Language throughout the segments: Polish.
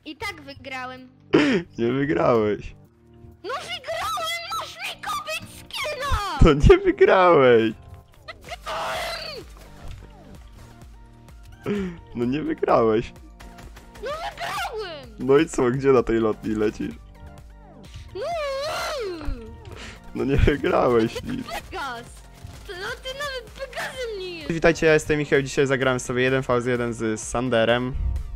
I tak wygrałem. Nie wygrałeś. No wygrałem! Masz mi kupić skina! To nie wygrałeś. No nie wygrałeś. No wygrałem! No i co, gdzie na tej lotni lecisz? No! No nie wygrałeś nic. Pegas! No ty nawet Pegasem nie jest! Witajcie, ja jestem Michał, dzisiaj zagrałem sobie 1v1 z Sanderem.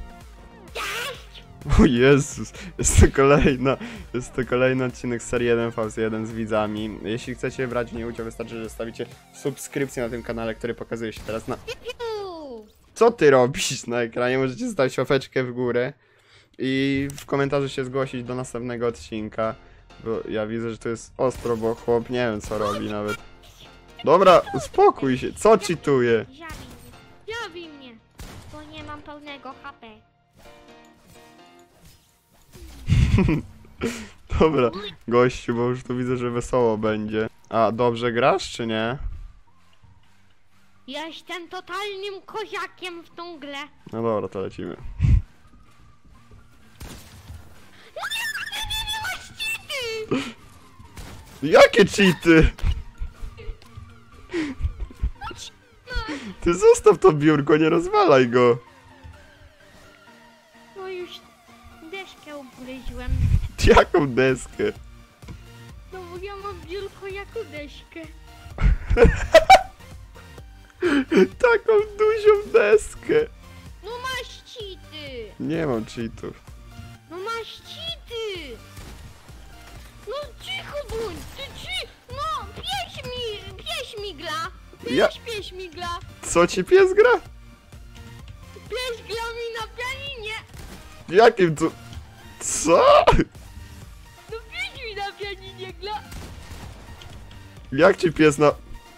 O Jezus, jest to kolejny odcinek z serii 1v1 z widzami. Jeśli chcecie brać w niej udział, wystarczy, że zostawicie subskrypcję na tym kanale, który pokazuje się teraz na... Co ty robisz na ekranie? Możecie zostawić łapeczkę w górę i w komentarzu się zgłosić do następnego odcinka. Bo ja widzę, że to jest ostro, bo chłop nie wiem co robi nawet. Dobra, uspokój się, co cheatuje? Zabij mnie, bo nie mam pełnego HP. Dobra, gościu, bo już tu widzę, że wesoło będzie. A, dobrze grasz, czy nie? Ja jestem totalnym koziakiem w tą grę. No dobra, to lecimy. No nie masz cheaty! Jakie cheaty? Ty zostaw to biurko, nie rozwalaj go. No już deskę ugryźłem. Jaką deskę? No bo ja mam biurko jako deskę. Taką dużą deskę. No masz cheaty! Nie mam cheatów. No masz cheaty! No cicho bądź, No pieś migla! Pieś migla! Co ci pies gra? Pieś gra mi na pianinie! Jakim tu... Co? No pieś mi na pianinie gra! Jak ci pies na...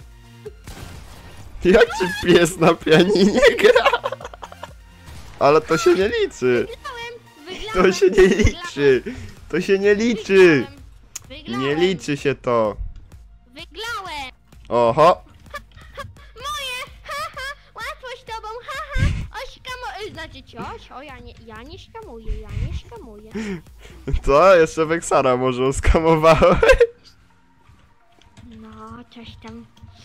Jak ci pies na pianinie gra? Ale to się nie liczy. Wygrałem! To się nie liczy. To się nie liczy. Wygrałem! Nie liczy się to. Wygrałem! Oho. Moje! Haha! Łatwo z tobą! Haha! Znaczy cioś? O, ja nie szkamuję, ja nie szkamuję. To jeszcze Weksara może oskamowałeś. No, coś tam.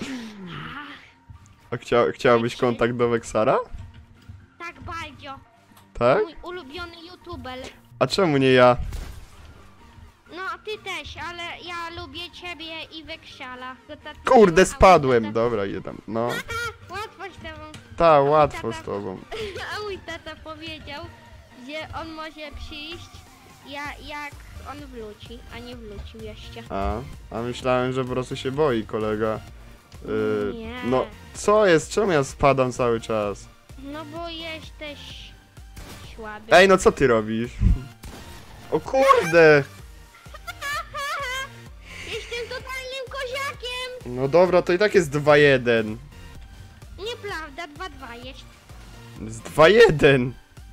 A chciałbyś kontakt do Weksara? Tak, bardzo. Tak? Mój ulubiony youtuber. A czemu nie ja? No, a ty też, ale ja lubię ciebie i Weksala. Kurde, spadłem. Dobra, idę tam. No. Łatwo z tobą. Ta, łatwo z tobą. A mój tata powiedział, że on może przyjść, jak on wróci, a nie wrócił jeszcze. A myślałem, że po prostu się boi kolega. Nie. No, co jest? Czemu ja spadam cały czas? No bo jesteś słaby. Ej, no co ty robisz? O kurde! Jestem totalnym koziakiem! No dobra, to i tak jest 2-1. Nieprawda, 2-2 jest. Jest 2-1. 2-2!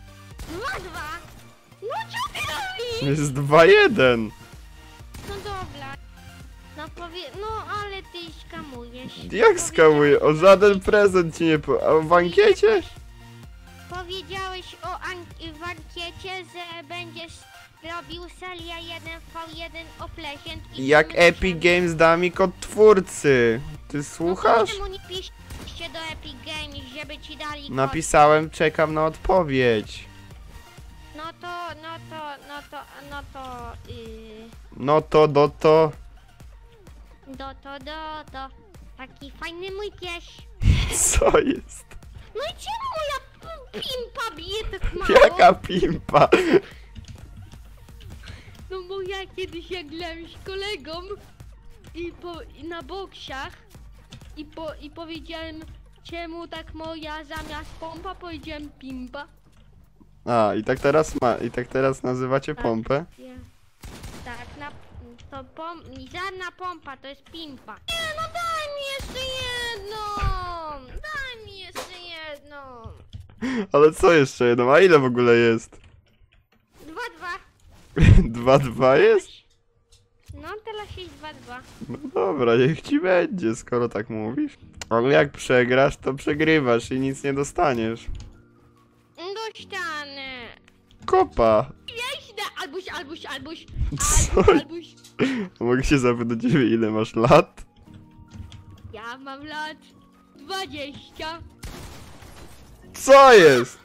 No co ty robisz? Jest 2-1. No dobra. No ale ty skamujesz. Jak skamuję? O żaden prezent ci nie po... A w ankiecie? Powiedziałeś w ankiecie, że będziesz robił serię 1v1 o Pleasant i Jak czemu Epic Games da mi kod twórcy. Ty słuchasz? No czemu nie piszcie do Epic Games, żeby ci dali kod? Napisałem, czekam na odpowiedź. No to... No to, do to. To. Taki fajny mój pies. Co jest? No i czemu moja pimpa bije tak mało? Jaka pimpa? No bo ja kiedyś jak grałem z kolegą i na boksach i powiedziałem czemu tak moja zamiast pompa powiedziałem pimpa. A, i tak teraz nazywacie pompę? Ja. Tak, żadna pompa to jest pimpa. Nie no daj mi jeszcze jedną! Daj mi jeszcze jedną! Ale co jeszcze jedno? A ile w ogóle jest? 2-2. 2-2 jest? No teraz jest 2-2. No dobra, niech ci będzie, skoro tak mówisz. Ale jak przegrasz, to przegrywasz i nic nie dostaniesz. Dostanę. kopa. Jeźdź, albuś. Co? Albuś. Mogę się zapytać ciebie, ile masz lat? Ja mam lat 20. Co jest?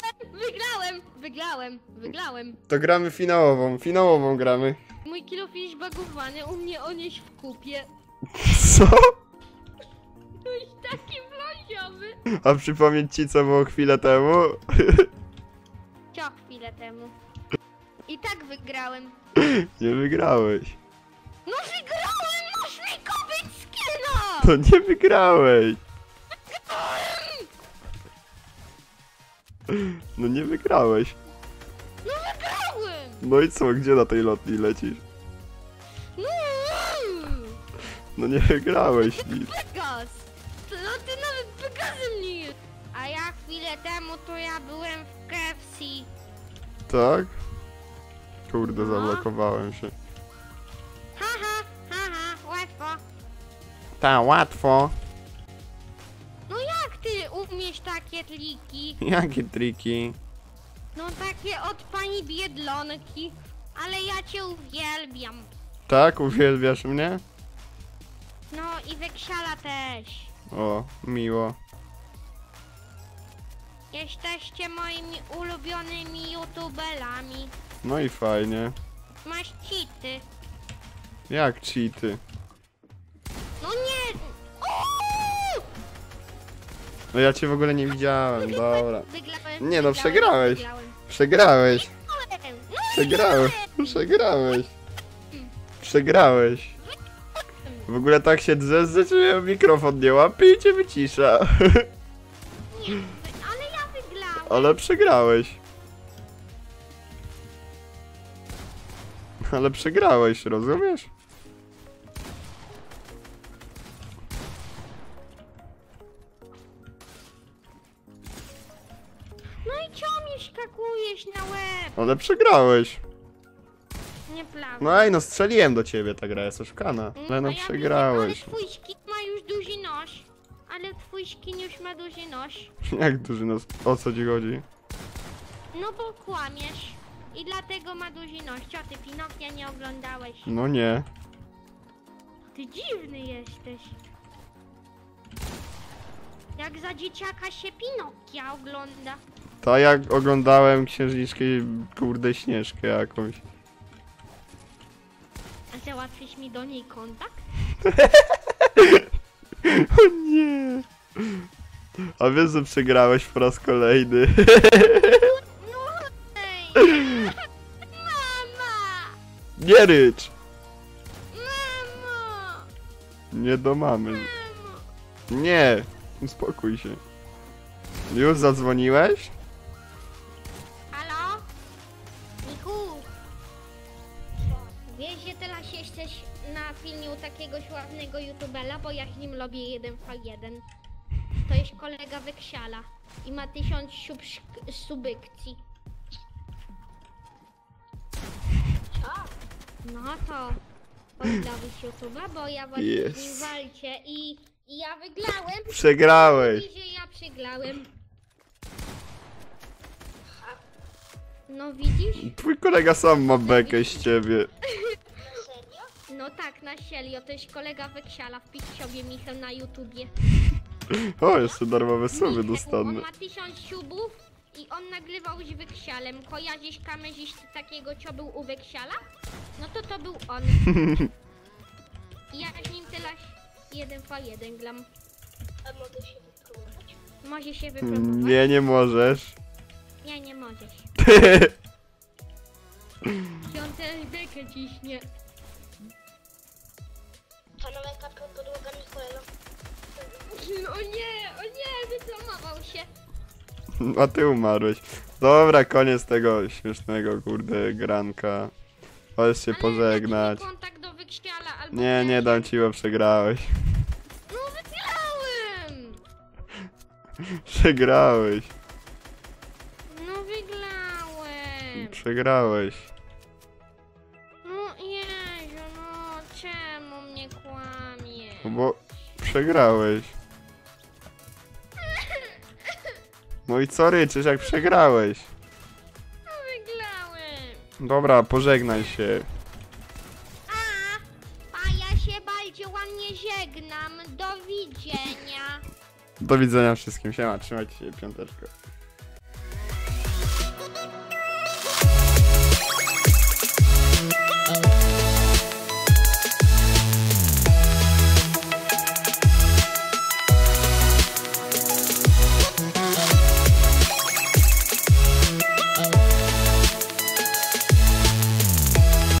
Wygrałem. To gramy finałową gramy. Mój kilof jest bagowany, u mnie on jest w kupie. Co? Byłeś taki blondziowy. A przypomnieć ci, co było chwilę temu? Co chwilę temu. I tak wygrałem. Nie wygrałeś. No wygrałem, masz mi kupić skina! To nie wygrałeś. No nie wygrałeś. No wygrałem! No i co, gdzie na tej lotni lecisz? No, No nie wygrałeś nic. Pegas! No ty nawet Pegasem nie jest. A ja chwilę temu to ja byłem w KFC. Tak? Kurde, No. zablokowałem się. Haha, łatwo. Ta, łatwo. No jak ty umiesz takie triki? Jakie triki? No takie od pani Biedlonki. Ale ja cię uwielbiam. Tak, uwielbiasz mnie? No i Weksiala też. O, miło. Jesteście moimi ulubionymi youtuberami. No i fajnie. Masz cheaty. Jak cheaty? No nie! Uuu! No ja cię w ogóle nie widziałem, dobra. Wygrałem. Nie no, przegrałeś. Wygrałem. Przegrałeś. No Przegrałeś. Przegrałeś. Przegrałeś. W ogóle tak się drzesz, że ciebie mikrofon nie łapie i cię wycisza. Nie, ale ja wygrałem. Ale przegrałeś. Ale przegrałeś, rozumiesz? No i co mi skakujesz na łeb? Ale przegrałeś. Nieprawda. No ej, no strzeliłem do ciebie, ta gra jest oszukana. Ale no A ja przegrałeś. widzę, ale twój skin ma już duży nos. Ale twój skin już ma duży nos. Jak duży nos? O co ci chodzi? No bo kłamiesz. I dlatego ma duży nos. Co ty, Pinokia nie oglądałeś? No nie. Ty dziwny jesteś. Jak za dzieciaka się Pinokia ogląda. To jak oglądałem księżniczkę, kurde, Śnieżkę jakąś. A załatwisz mi do niej kontakt? O nie. A wiesz, że przegrałeś po raz kolejny. No hej! Mama! Nie rycz. Mamo! Nie do mamy. Mamo! Nie. Uspokój się. Już zadzwoniłeś? Halo? Michu! Wiesz, że teraz jesteś na filmie u takiego sławnego youtubera, bo ja z nim robię 1v1. To jest kolega Weksiala i ma 1000 subykcji. No to pozdrowić YouTube'a, bo ja właśnie z nim Yes. walczę i ja wygrałem. Przegrałeś. Mówi, że ja przegrałem. No widzisz? Twój kolega sam ma bekę z ciebie. No tak, na serio, to jest kolega Weksiala, wpisz sobie Michał na YouTubie. O, jeszcze darmowe suby Michał, dostanę. on ma 1000 subów i on nagrywał z Weksialem. Kojarzysz kamerzysty takiego, co był u Weksiala? No to był on. I ja z nim teraz 1v1 gram. A mogę się wypróbować? Może się wypróbować? Nie, nie możesz. Nie, nie możesz. I on teraz bekę ciśnie. Panowenka podłoga Mikoela. O nie, wypromował się. A ty umarłeś. Dobra, koniec tego śmiesznego, kurde, granka. Możesz się Ale pożegnać. daj mi kontakt do Weksiala albo Nie, nie dam ci, bo przegrałeś. No wygrałem! Przegrałeś. No wygrałem! Przegrałeś. No Jezu, no czemu mnie kłamie? Bo przegrałeś. No i co ryczysz, jak przegrałeś? No wygrałem! Dobra, pożegnaj się. A ja się bardzo ładnie żegnam. Do widzenia. Do widzenia wszystkim. Siema, trzymajcie się, piąteczko.